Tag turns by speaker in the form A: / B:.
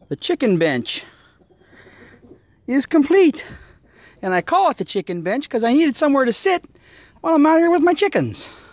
A: The chicken bench is complete. And I call it the chicken bench because I needed somewhere to sit while I'm out here with my chickens.